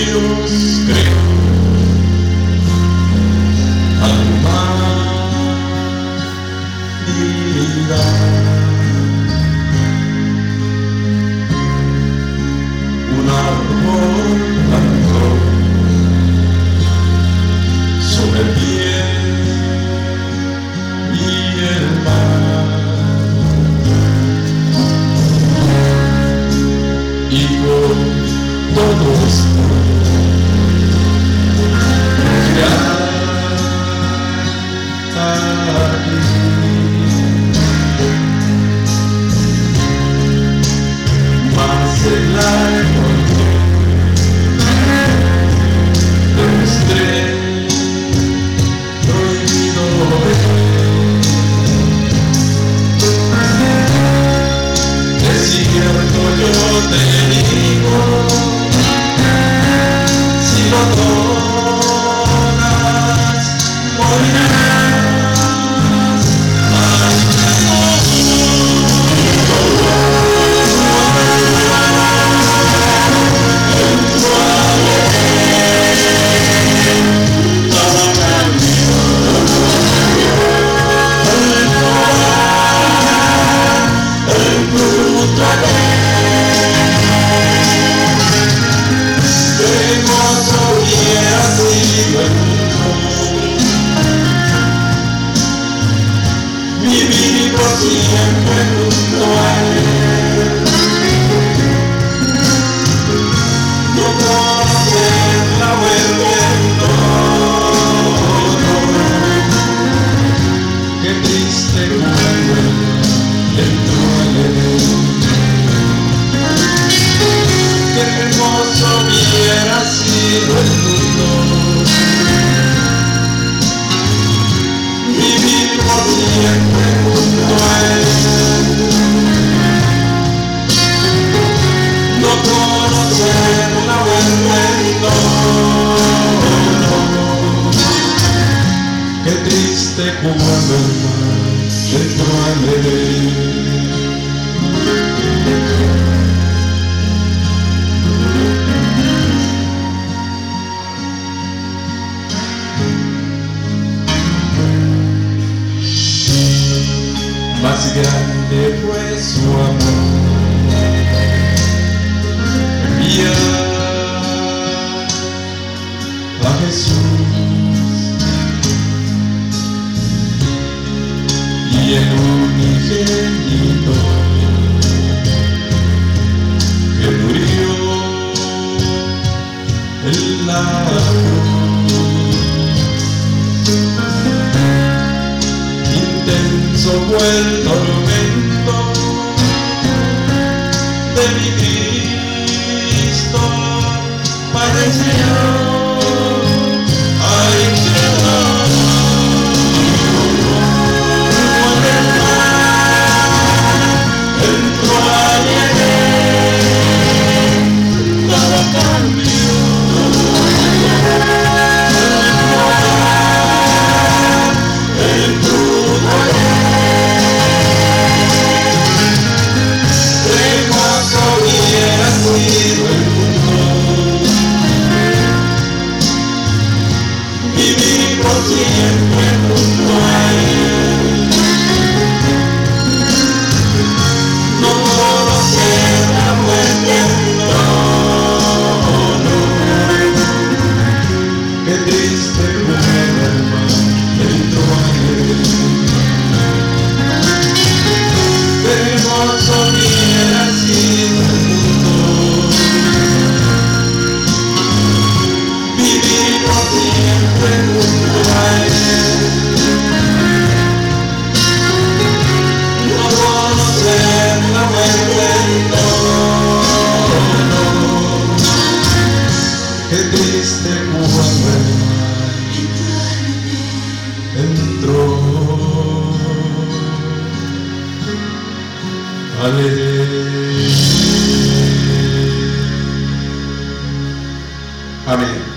Dios creó al humanidad. Un árbol plantó sobre el bien y el mal, y por todos que hay aquí. Mas el árbol prohibido es cierto, yo te digo, si lo tomas morirás. Vivir por siempre junto a él, no conocer la muerte, no. Qué triste cuando dentro de él. Qué hermoso hubiera sido el mundo, vivir por siempre junto a él, no conocer la muerte, no. Qué triste cuando el mal entró a él. Más grande fue su amor, enviar a Jesús, y el unigénito que murió en la cruz. Intenso fue el tormento de mi Cristo, padeció. Ay, Señor, cuando el mal entró a él, todo cambió. Vivir por siempre junto a él, no conocer la muerte, no. Qué triste cuando el mal entró a él. Qué hermoso hubiera sido el mundo, vivir por siempre junto a él, no conocer la muerte, no. Qué triste cuando el mal entró a él. Amén.